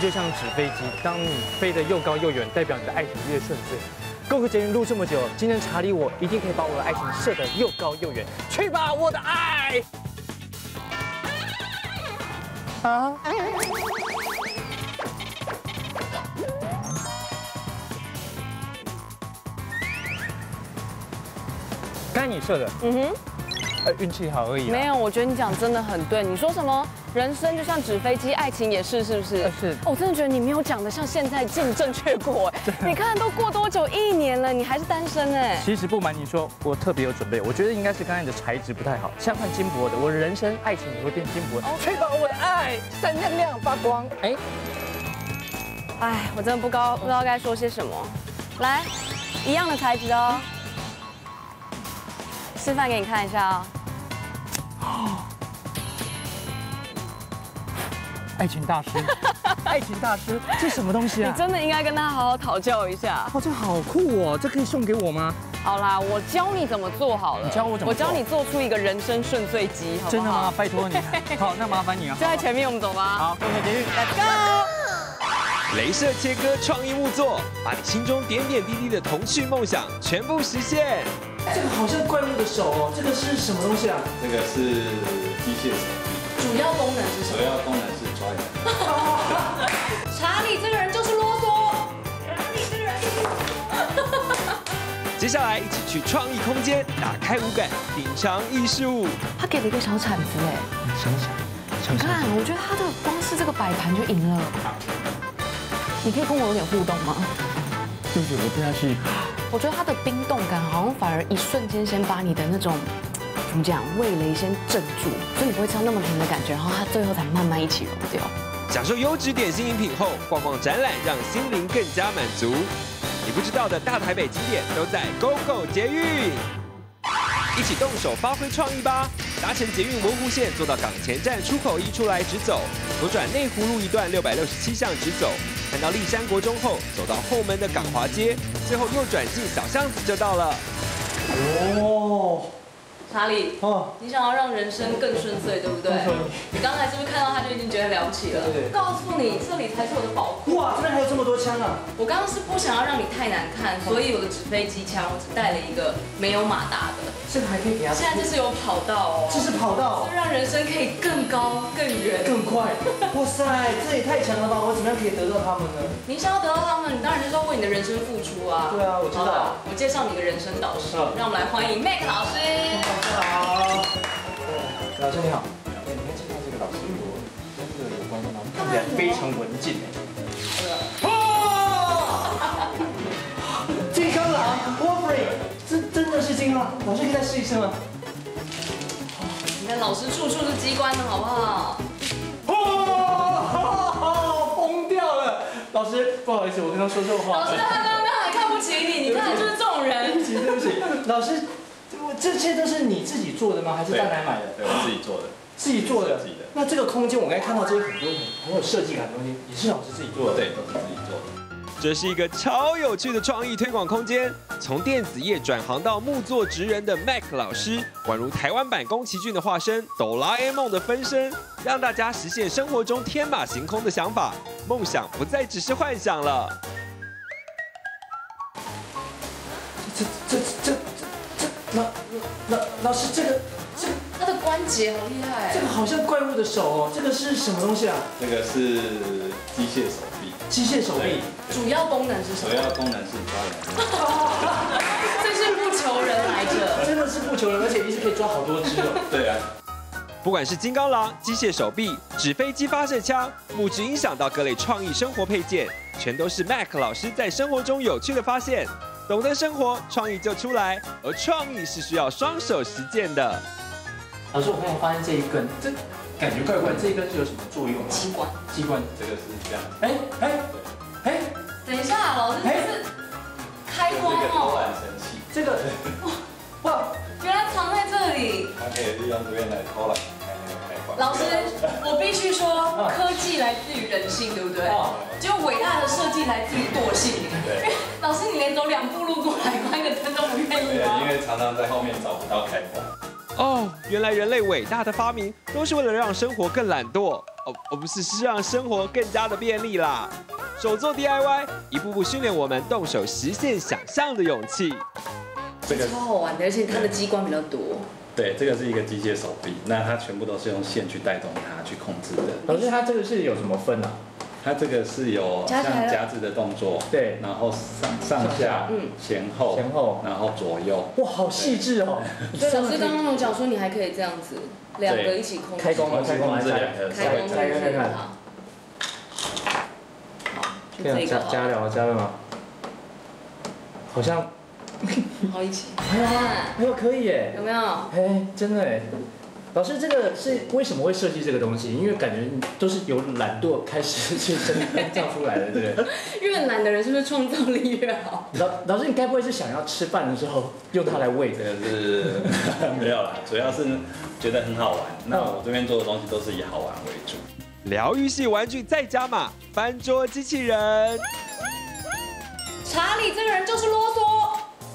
就像纸飞机，当你飞得又高又远，代表你的爱情越顺遂。共和捷运录这么久，今天查理我一定可以把我的爱情射得又高又远。去吧，我的爱！啊！刚才你射的，运气好而已。 没有，我觉得你讲真的很对。你说什么？人生就像纸飞机，爱情也是，是不是？ 是。 我真的觉得你没有讲的像现在正确过。你看都过多久？1年了，你还是单身哎。 其实不瞒你说，我特别有准备。我觉得应该是刚才你的材质不太好，像换金箔的，我的人生爱情也会变金箔。确保我的爱闪亮亮发光。哎， 我真的不知道该说些什么。来，一样的材质哦，示范给你看一下哦。 爱情大师，爱情大师，这什么东西啊？ 你真的应该跟他好好讨教一下。 哦，这好酷哦，这可以送给我吗？ 好啦，我教你怎么做好了。 你教我怎么做？ 我教你做出一个人生顺遂机，好不好？ 真的吗？拜托你。好，那麻烦你啊。 就在前面，我们走吧。 好，共和捷运 ，Let's go。 雷射切割创意木作，把你心中点点滴滴的童趣梦想全部实现。 这个好像怪物的手哦，这个是什么东西啊？ 这个是机械手臂。 主要功能是什么？ 主要功能是抓痒。 查理这个人就是啰嗦。查理这个人。 接下来一起去创意空间，打开五感，品尝艺术物。 他给了一个小铲子哎， 想你看，我觉得他的光是这个摆盘就赢了。你可以跟我有点互动吗？ 对不起，我不下去。 我觉得它的冰冻感好像反而一瞬间先把你的那种怎么讲味蕾先镇住，所以你不会吃到那么甜的感觉，然后它最后才慢慢一起融掉。 享受优质点心饮品后，逛逛展览，让心灵更加满足。你不知道的大台北景点都在 GoGo 捷运，一起动手发挥创意吧！搭乘捷运文湖线，坐到港前站出口1出来直走，左转内湖路一段667巷直走，看到立山国中后，走到后门的港华街，最后右转进小巷子就到了。 哦。 查理，你想要让人生更顺遂，对不对？你刚才是不是看到他就已经觉得了不起了？对。告诉你，这里才是我的宝库。 哇，这边还有这么多枪啊！ 我刚刚是不想要让你太难看，所以我的纸飞机枪我只带了一个没有马达的。 这个还可以给他。 现在这是有跑道哦。 这是跑道。 这让人生可以更高、更远、 更快。哇塞，这也太强了吧！我怎么样可以得到他们呢？ 你想要得到他们，你当然就是要为你的人生付出啊。 对啊，我知道。 我介绍你一个人生导师，让我们来欢迎 Mac 老师。 好。老师你好。你看现在这个老师跟这个有关的吗？看起来非常文静哎。金刚狼 ，Wolverine， 这真的是金刚狼。老师可以再试一次吗？ 你看老师处处是机关的好不好？ 疯掉了！老师，不好意思，我跟他说错话。 老师他刚刚还看不起你，你看就是这种人。 对不起，对不起，老师，这些都是你自己做的吗？还是在哪买的？ 对，我自己做的。 自己做的。 自己的。 那这个空间，我刚才看到这些很多很有设计感的东西，也是老师自己做的。 对，都是自己做的。 这是一个超有趣的创意推广空间。从电子业转行到木作职人的 Mac 老师，宛如台湾版宫崎骏的化身，哆啦 A 梦的分身，让大家实现生活中天马行空的想法，梦想不再只是幻想了。 老师，这个他的关节好厉害。 这个好像怪物的手哦，这个是什么东西啊？ 这个是机械手臂。 机械手臂。 主要功能是什么？ 主要功能是抓痒。 这是不求人来着。 真的是不求人，而且一次可以抓好多只哦。 对啊。 不管是金刚狼、机械手臂、纸飞机发射枪、木质音响到各类创意生活配件，全都是 Mac 老师在生活中有趣的发现。懂得生活，创意就出来，而创意是需要双手实践的。 老师，我刚才发现这一根，这感觉怪怪，这一根是有什么作用吗？ 机关。 这个是这样。 等一下，老师这是开关哦。 偷懒神器。 这个，哇， 原来藏在这里。 它可以利用这边来偷懒。 老师，我必须说，科技来自于人性，对不对？就伟大的设计来自于惰性。对。老师，你连走2步路过来关个灯都不愿意吗？ 对，因为常常在后面找不到开关。 哦，原来人类伟大的发明都是为了让生活更懒惰，不是，是让生活更加的便利啦。手做 DIY， 一步步训练我们动手实现想象的勇气。 这个超好玩的，而且它的机关比较多。 对，这个是一个机械手臂，那它全部都是用线去带动它去控制的。 老师，它这个是有什么分啊？ 它这个是有像夹子的动作， 对， 然后上下，前后，然后左右。 哇，好细致哦！ 对，老师刚刚有讲说你还可以这样子，两个一起控制。 开工了， 开工这两个， 开工看看。 就这个加料吗？好像。 好一起。 哎呦，可以耶！ 有没有？ 哎，真的哎。老师，这个是为什么会设计这个东西？因为感觉都是由懒惰开始去生造出来的，对不对？ 越懒的人是不是创造力越好？ 老师，你该不会是想要吃饭的时候用它来喂？ 这个是没有啦，主要是觉得很好玩。那我这边做的东西都是以好玩为主。 疗愈系玩具再加码，翻桌机器人。 查理这个人就是啰嗦。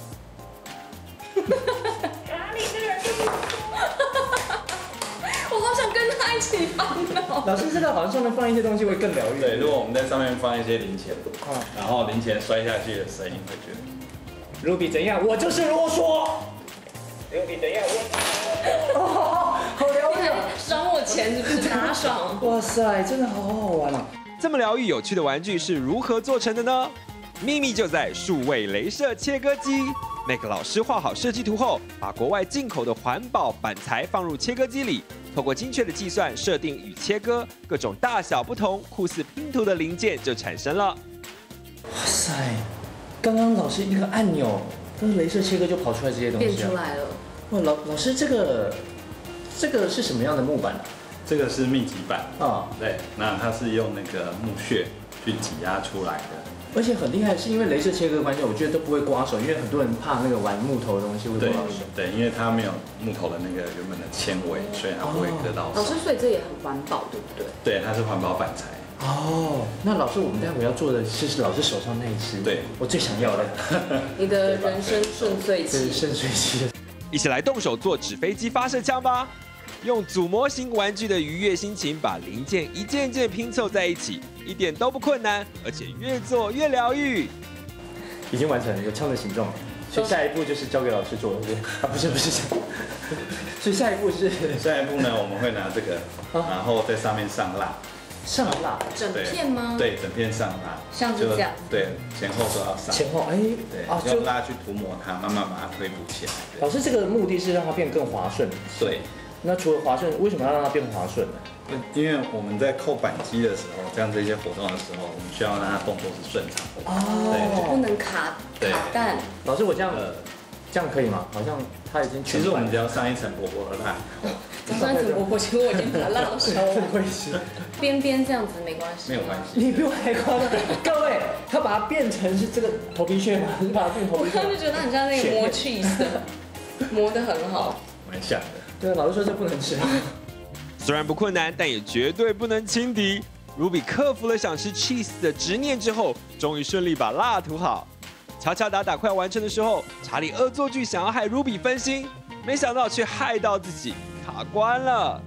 查理这个人就是啰嗦。我好想跟他一起翻哦。 老师，这个好像上面放一些东西会更疗愈。 对，如果我们在上面放一些零钱，然后零钱摔下去的声音，会觉得 Ruby 怎样？我就是啰嗦。Ruby 怎样？哦，好疗愈啊！ 爽我钱是不是？哪爽？ 哇塞，真的好好玩啊！ 这么疗愈有趣的玩具是如何做成的呢？秘密就在数位雷射切割机。Mac 老师画好设计图后，把国外进口的环保板材放入切割机里，透过精确的计算、设定与切割，各种大小不同、酷似拼图的零件就产生了。 哇塞，刚刚老师一个按钮，那雷射切割就跑出来这些东西变出来了。 哇，老师，这个是什么样的木板啊？ 这个是密集板啊， 对，那它是用那个木屑去挤压出来的。 而且很厉害，是因为雷射切割的关系，我觉得都不会刮手，因为很多人怕那个玩木头的东西会刮手。 对，因为它没有木头的那个原本的纤维，所以它不会割到手。 老师，所以这也很环保，对不对？ 对，它是环保板材。 哦，那老师，我们待会要做的是老师手上那一只， 对我最想要的。 你的人生顺遂期。 顺遂期。 一起来动手做纸飞机发射枪吧！用组模型玩具的愉悦心情，把零件一件件拼凑在一起，一点都不困难，而且越做越疗愈。 已经完成了，有枪的形状，所以下一步就是交给老师做了，对？啊，不是，所以下一步呢，我们会拿这个，然后在上面上蜡。 上蜡？ 整片吗？ 对，整片上蜡。 像是这样。 对，前后都要上。 前后，哎， 对，用蜡去涂抹它，慢慢把它推补起来。 老师，这个目的是让它变更滑顺。 对。 那除了滑顺，为什么要让它变滑顺呢？ 因为我们在扣扳机的时候，这样这些活动的时候，我们需要让它动作是顺畅的。 哦，不能卡蛋。 老师，我这样可以吗？好像它已经其实我们只要上一层薄薄的蜡。 上一层薄薄，其实我已经把蜡都收了。 不会是边边这样子没关系。 没有关系。 你比我还夸张，各位，他把它变成是这个头皮屑吗？你把它变头皮屑？ 我刚就觉得很像那个磨 cheese 的，磨得很好。 蛮像的。 对，老师说这不能吃。 虽然不困难，但也绝对不能轻敌。Ruby 克服了想吃 cheese 的执念之后，终于顺利把蜡涂好。敲敲打打快要完成的时候，查理恶作剧想要害 Ruby 分心，没想到却害到自己卡关了。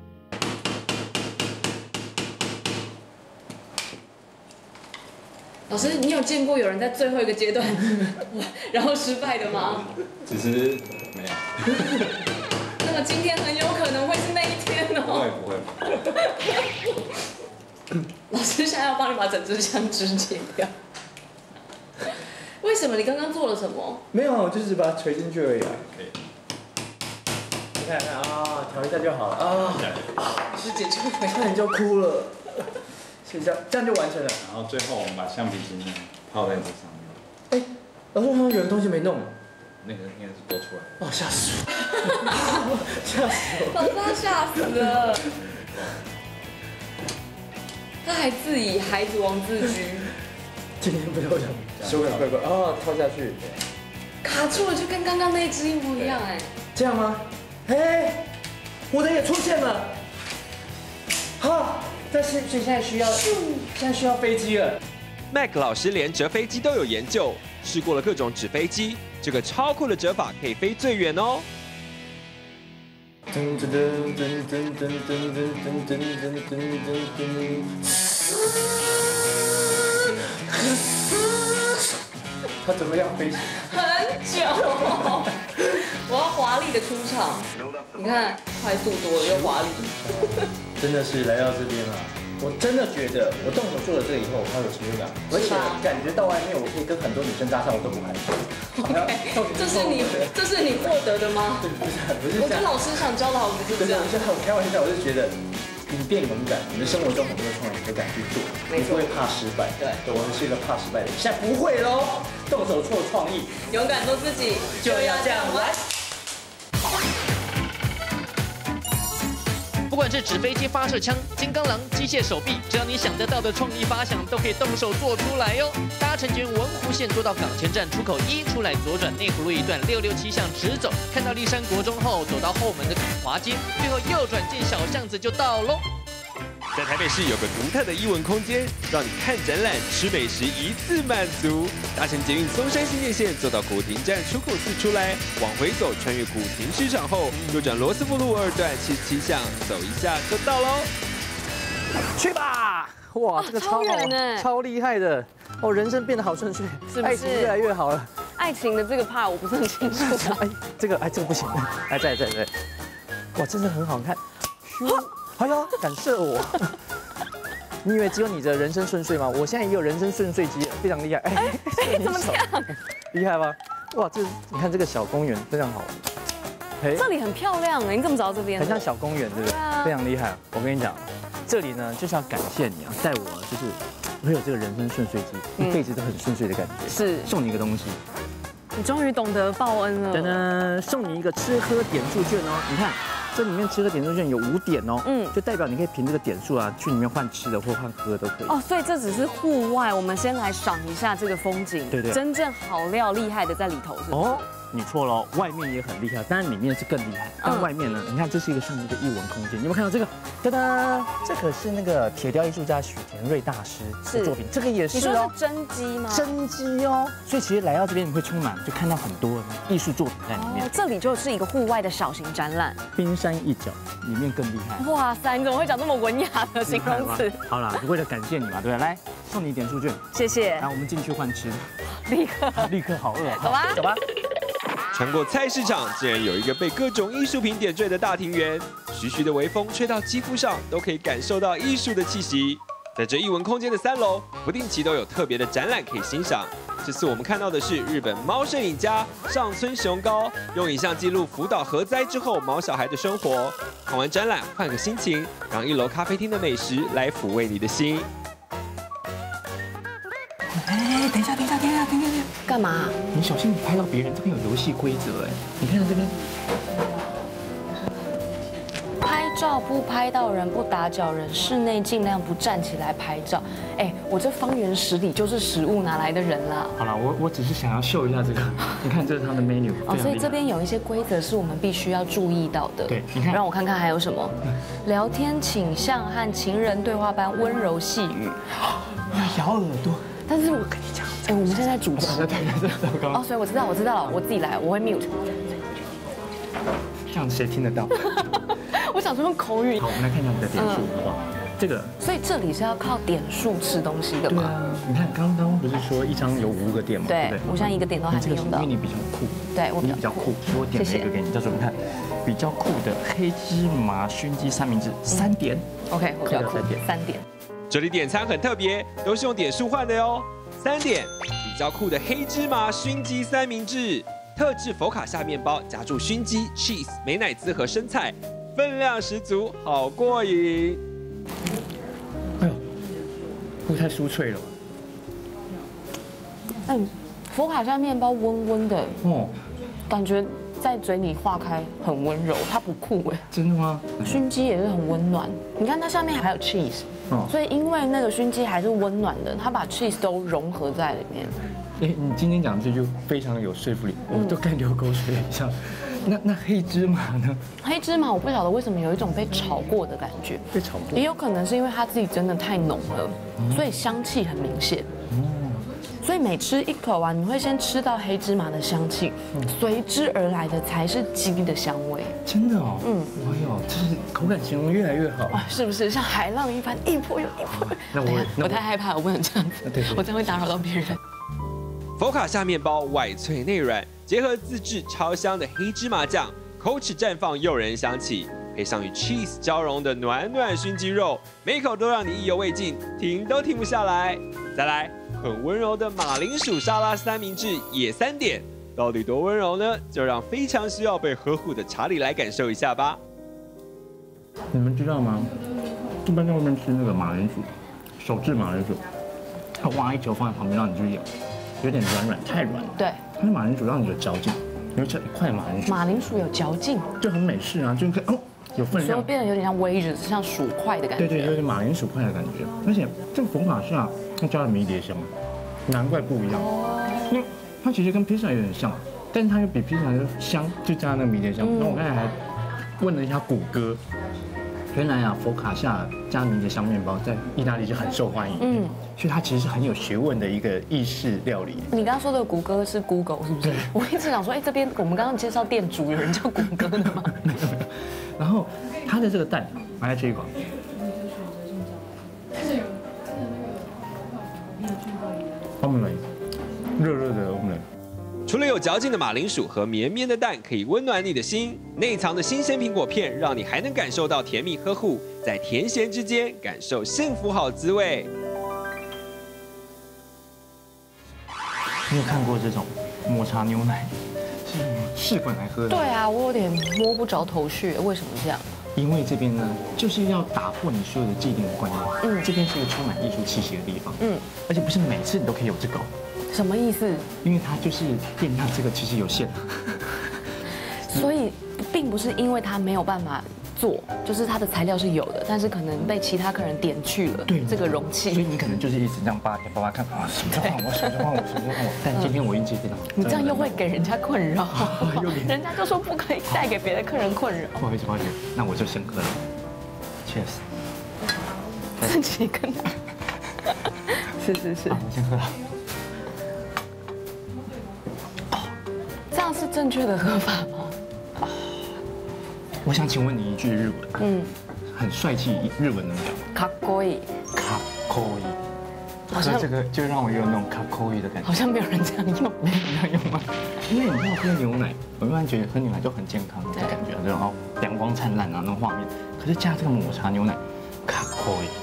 老师，你有见过有人在最后一个阶段然后失败的吗？ 其实没有。 那么今天很有可能会是那一天哦。 不会。 老师现在要帮你把整支枪肢解掉。为什么？你刚刚做了什么？ 没有，我就是把它锤进去而已啊。 可以。 你看看啊，调一下就好了啊。 师姐就会差点就哭了。是这样就完成了。 然后最后我们把橡皮筋呢泡在这上面。 哎，老师好像有个东西没弄。 那个应该是多出来。 哦，吓死我！吓死我！ 老师他吓死了。他还自以孩子王自居。 今天不要讲，手感乖乖哦，套下去。 卡住了，就跟刚刚那一只一模一样哎。 这样吗？哎，我的也出现了。好，但是所以现在需要飞机了。 Mac 老师连折飞机都有研究，试过了各种纸飞机，这个超酷的折法可以飞最远哦。 噔噔噔噔噔噔噔噔噔噔噔。他怎么样飞行？ 很久，我要华丽的出场。你看，快速多了又华丽。 真的是来到这边啊，我真的觉得我动手做了这个以后，我好有成就感，而且感觉到外面我可以跟很多女生搭讪，我都不害怕。 这是你获得的吗？ 不是， 我觉得老师想教的好不是这样。 我开玩笑，我就觉得你变勇敢，你的生活中很多的创意你都敢去做，你不会怕失败。对，我们是一个怕失败的人，现在不会喽，动手做创意， 勇敢做自己， 就要这样玩。 不管是纸飞机发射枪、金刚狼、机械手臂，只要你想得到的创意发想，都可以动手做出来哟。搭乘捷运文湖线坐到港前站出口1，出来左转内湖路一段667巷直走，看到立山国中后，走到后门的港华街，最后右转进小巷子就到喽。 在台北市有个独特的艺文空间，让你看展览、吃美食一次满足。搭乘捷运松山新店线，坐到古亭站出口4出来，往回走，穿越古亭市场后，右转罗斯福路2段77巷，走一下就到喽。 去吧！哇，这个超好，超厉害的哦！人生变得好顺遂，爱情越来越好了。 爱情的这个怕我不是很清楚。 这个不行，在，哇，真的很好看。哎呦，敢射我！你以为只有你的人生顺遂吗？我现在也有人生顺遂机，非常厉害。哎， 怎么这样？ 厉害吧？哇，你看这个小公园非常好。 这里很漂亮哎，你怎么找到这边？ 很像小公园，对不对？非常厉害。我跟你讲，这里呢就是要感谢你啊，带我就是会有这个人生顺遂机，一辈子都很顺遂的感觉。是，送你一个东西。 你终于懂得报恩了。 噔噔，送你一个吃喝点数券哦，你看。这里面吃喝点数券有5点哦，就代表你可以凭这个点数啊，去里面换吃的或换喝都可以。 哦，所以这只是户外，我们先来赏一下这个风景。对，真正好料厉害的在里头是不是？哦， 你错了，外面也很厉害，当然里面是更厉害。但外面呢，你看这是一个像一个艺文空间，你有没有看到这个？哒哒，这可是那个铁雕艺术家许田瑞大师的作品，这个也是哦。 你说是真迹吗？ 真迹哦，所以其实来到这边你会充满就看到很多艺术作品在里面。 这里就是一个户外的小型展览， 冰山一角，里面更厉害。 哇塞，你怎么会讲这么文雅的形容词？ 好了，为了感谢你嘛，对不对？来，送你点数券， 谢谢。 来，我们进去换吃， 立刻好饿， 走吧， 走吧。 穿过菜市场，竟然有一个被各种艺术品点缀的大庭园，徐徐的微风吹到肌肤上，都可以感受到艺术的气息。在这艺文空间的3楼，不定期都有特别的展览可以欣赏。这次我们看到的是日本猫摄影家上村雄高，用影像记录福岛核灾之后毛小孩的生活。看完展览，换个心情，让1楼咖啡厅的美食来抚慰你的心。 哎，等一下， 干嘛？ 你小心你拍到别人，这边有游戏规则哎，你看到这边。 拍照不拍到人，不打搅人，室内尽量不站起来拍照。哎，我这方圆10里就是食物，哪来的人啦？ 好了，我只是想要秀一下这个，你看这是它的 menu。 哦，所以这边有一些规则是我们必须要注意到的。 对，你看， 让我看看还有什么。聊天倾向和情人对话般温柔细语。 要咬耳朵。但是我跟你讲， 哎，我们现在主持。 对， 哦，所以我知道了，我自己来，我会 mute。 这样谁听得到？ 我想说用口语。 好，我们来看一下你的点数，好不好？这个。 所以这里是要靠点数吃东西的吗？ 对啊，你看刚刚不是说一张有5个点吗？ 对，我现在1个点都还没用到。 因为你比较酷。 对，我比较酷， 所以我点了一个给你，叫做你看，比较酷的黑芝麻熏鸡三明治3点。 OK， 我比较酷，3点。 这里点餐很特别，都是用点数换的哟。3点，比较酷的黑芝麻熏鸡三明治，特制佛卡夏面包夹住熏鸡、cheese、美乃滋和生菜，分量十足，好过瘾。 哎呦，会太酥脆了。 佛卡夏面包温温的，感觉在嘴里化开很温柔，它不酷哎。 真的吗？ 熏鸡也是很温暖，你看它下面还有 cheese。所以因为那个熏鸡还是温暖的，它把 cheese 都融合在里面。 哎，你今天讲这就非常有说服力，我都该流口水一下。那黑芝麻呢？ 黑芝麻我不晓得为什么有一种被炒过的感觉， 被炒过， 也有可能是因为它自己真的太浓了，所以香气很明显。 所以每吃一口啊，你会先吃到黑芝麻的香气，随之而来的才是鸡的香味。 真的哦，哎呦，就是口感形容越来越好。 哇，是不是像海浪一般一波又一波？ 那我太害怕，我不能这样子，我这样会打扰到别人。 佛卡夏面包外脆内软，结合自制超香的黑芝麻酱，口齿绽放诱人香气，配上与 cheese 交融的暖暖熏鸡肉，每口都让你意犹未尽，停都停不下来。再来，很温柔的马铃薯沙拉三明治也3点，到底多温柔呢？就让非常需要被呵护的查理来感受一下吧。 你们知道吗？一般在外面吃那个马铃薯，手制马铃薯，它挖一球放在旁边让你去咬，有点软，太软了。 对， 它的马铃薯让你有嚼劲，因为这一块马铃薯， 马铃薯有嚼劲， 就很美式啊，就是哦有分量， 所以变得有点像微着，像薯块的感觉。 对，有点马铃薯块的感觉。而且这个佛卡夏它加了迷迭香，难怪不一样。因为它其实跟披萨有点像，但是它又比披萨的香，就加那个迷迭香。然后我刚才还问了一下谷歌。原来啊，佛卡夏加迷迭香面包在意大利就很受欢迎，所以它其实是很有学问的一个意式料理。 你刚刚说的谷歌是 Google 是不是？我一直想说，这边我们刚刚介绍店主有人叫谷歌的吗？ 然后它的这个蛋，我来吃一口。omelette， 热的 omelette。 除了有嚼劲的马铃薯和绵绵的蛋可以温暖你的心，内藏的新鲜苹果片让你还能感受到甜蜜呵护，在甜咸之间感受幸福好滋味。 你有看过这种抹茶牛奶是用试管来喝的？ 对啊，我有点摸不着头绪，为什么这样？ 因为这边呢，就是要打破你所有的既定的观念。这边是一个充满艺术气息的地方。而且不是每次你都可以有这个。 什么意思？ 因为它就是店它这个其实有限， 所以并不是因为它没有办法做，就是它的材料是有的，但是可能被其他客人点去了这个容器， 所以你可能就是一直这样扒看啊，什么时候换我，什么时候换我，什么时候换我。但今天我运气非常好。 你这样又会给人家困扰，人家就说不可以带给别的客人困扰。 不好意思，那我就先喝了。Cheers。 自己跟他。是。 我先喝了。 这样是正确的喝法吗？ 我想请问你一句日文，很帅气，日文怎么讲？ 卡コイ。 卡コイ。好像这个就让我有那种卡コイ的感觉。 好像没有人这样用， 没有人这样用吗？因为你要喝牛奶，我一般觉得喝牛奶就很健康的感觉，然后阳光灿烂啊那种画面。可是加这个抹茶牛奶，卡コイ。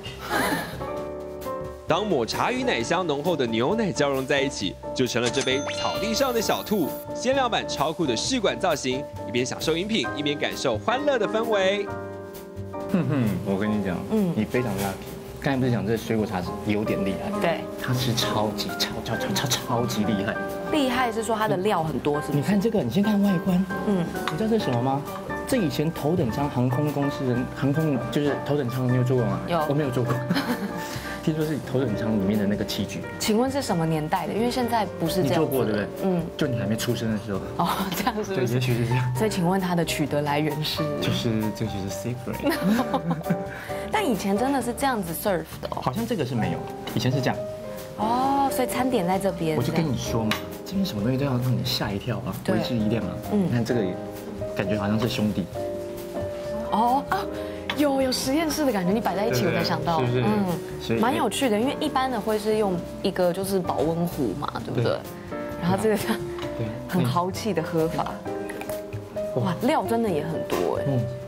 当抹茶与奶香浓厚的牛奶交融在一起，就成了这杯草地上的小兔。限量版超酷的试管造型，一边享受饮品，一边感受欢乐的氛围。 我跟你讲，你非常 lucky。刚才不是讲这水果茶有点厉害？ 对， 它是超级厉害。 厉害是说它的料很多，是不是？ 你看这个，你先看外观，你知道这是什么吗？这以前头等舱航空公司航空就是头等舱，你有做过吗？ 有， 我没有做过。听说是头等舱里面的那个器具。 请问是什么年代的？因为现在不是这样。 你做过对不对？就你还没出生的时候。 哦，这样是不是？ 对，也许是这样。 所以请问它的取得来源是？ 这就是 secret。 但以前真的是这样子 serve 的哦。 好像这个是没有，以前是这样。 哦，所以餐点在这边。 我就跟你说嘛，这边什么东西都要让你吓一跳啊，为之一亮啊。你看这个，感觉好像是兄弟。 哦啊。有实验室的感觉，你摆在一起我才想到，蛮有趣的，因为一般的会是用一个就是保温壶嘛，对不对？然后这个是很豪气的喝法，哇，料真的也很多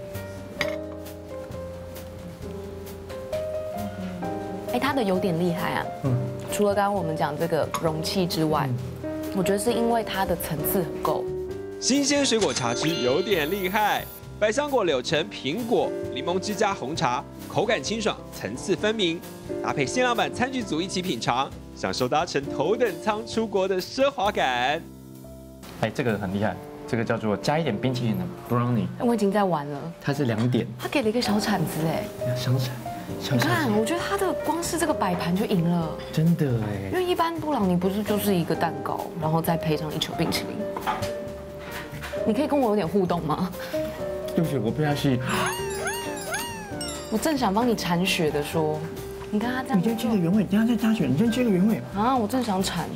哎，它的有点厉害啊，除了刚刚我们讲这个容器之外，我觉得是因为它的层次很够， 新鲜水果茶汁有点厉害。百香果、柳橙、苹果、柠檬汁加红茶，口感清爽，层次分明，搭配限量版餐具组一起品尝，享受搭乘头等舱出国的奢华感。 哎，这个很厉害，这个叫做加一点冰淇淋的 brownie。 我已经在玩了， 它是2点， 他给了一个小铲子哎， 小铲。 你看，我觉得它的光是这个摆盘就赢了， 真的哎。 因为一般布朗尼不是就是一个蛋糕，然后再配上一球冰淇淋。你可以跟我有点互动吗？ 对不起，我不要去。 我正想帮你铲雪的说， 你看它这样。 你先切个原味，等下再加水。你先切个原味。 啊，我正想馋。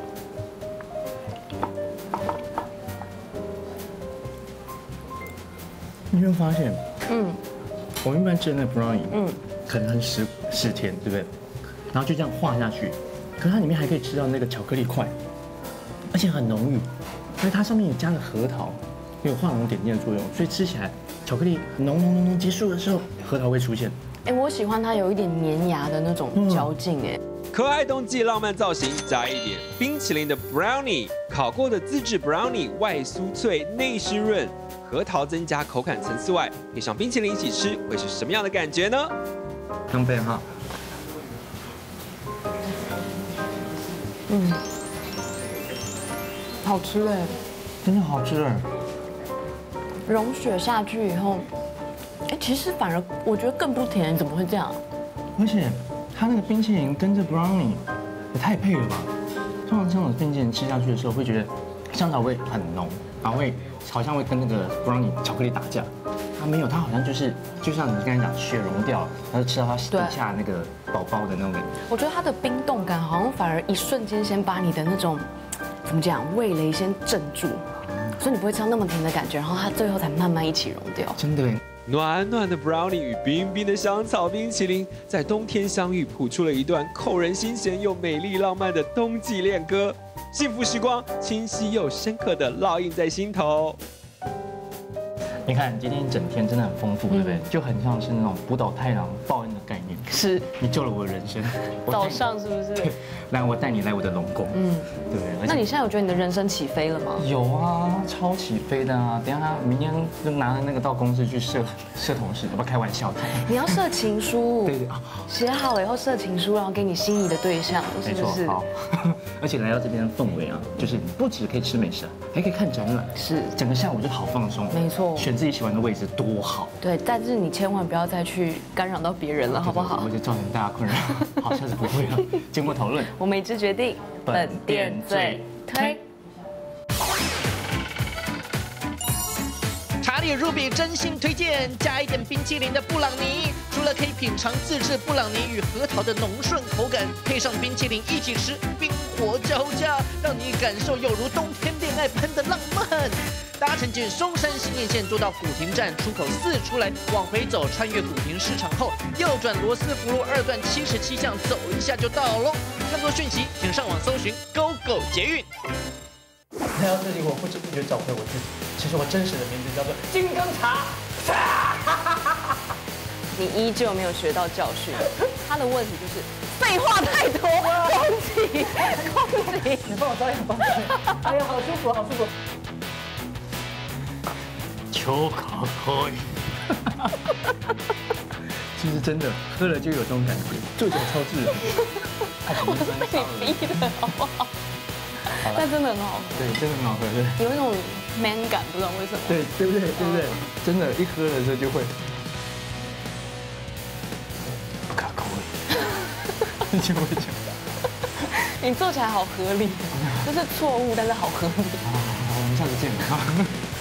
你有没有发现？我们一般吃的那 brownie，可能很食甜，对不对？然后就这样化下去，可是它里面还可以吃到那个巧克力块，而且很浓郁，因为它上面也加了核桃，有画龙点睛的作用，所以吃起来巧克力浓，结束的时候核桃会出现。 哎，我喜欢它有一点粘牙的那种嚼劲，哎。 可爱冬季浪漫造型，加一点冰淇淋的 brownie， 烤过的自制 brownie 外酥脆内湿润，核桃增加口感层次外，配上冰淇淋一起吃，会是什么样的感觉呢？ 干杯哈！ 好吃哎， 真的好吃哎。 融雪下去以后，哎，其实反而我觉得更不甜，怎么会这样？ 而且它那个冰淇淋跟这 brownie 也太配了吧！通常这种冰淇淋吃下去的时候，会觉得香草味很浓，然后好像会跟那个 brownie 巧克力打架。它没有，它好像就像你刚才讲，雪融掉了，然后吃到它底下那个薄薄的那种感觉。 我觉得它的冰冻感好像反而一瞬间先把你的那种怎么讲味蕾先镇住，所以你不会吃到那么甜的感觉，然后它最后才慢慢一起融掉。 真的。 暖暖的 brownie 与冰冰的香草冰淇淋，在冬天相遇，谱出了一段扣人心弦又美丽浪漫的冬季恋歌。幸福时光，清晰又深刻的烙印在心头。 你看今天一整天真的很丰富，对不对？就很像是那种浦岛太郎报恩的概念。 是， 你救了我的人生。 早上是不是？ 对，来，我带你来我的龙宫。对不对？ 那你现在有觉得你的人生起飞了吗？ 有啊，超起飞的啊！等一下明天就拿着那个到公司去射同事，我不开玩笑的。 你要射情书， 对， 写好了以后射情书，然后给你心仪的对象，是不是？ 好。而且来到这边的氛围啊，就是你不只可以吃美食，还可以看展览， 是整个下午就好放松。 没错， 选自己喜欢的位置多好。 对，但是你千万不要再去干扰到别人了，好不好？ 我就造成大家困扰。好，下次不会了。经过讨论， 我们一致决定，本店最推。 查理入比真心推荐，加一点冰淇淋的布朗尼，除了可以品尝自制布朗尼与核桃的浓顺口感，配上冰淇淋一起吃，冰火交加，让你感受有如冬天恋爱般的浪漫。搭乘捷运松山新店线坐到古亭站出口4出来，往回走，穿越古亭市场后，右转罗斯福路2段77巷，走一下就到喽。更多讯息请上网搜寻 GoGo 捷运。 来到这里，我不知不觉找回我自己。其实我真实的名字叫做金刚茶。 你依旧没有学到教训，他的问题就是废话太多，攻击。 你帮我招一帮我。哎呀，好舒服，好舒服。超可以。其实真的喝了就有这种感觉，做起来超自然。 我是被你逼的，好不好？但真的很好喝， 对，真的很好喝，对。 有一种 man 感，不知道为什么。 对，对不对？对不对？真的，一喝了之后就会。可以。就会这样。 你做起来好合理，就是错误，但是好合理。 好，我们下次见。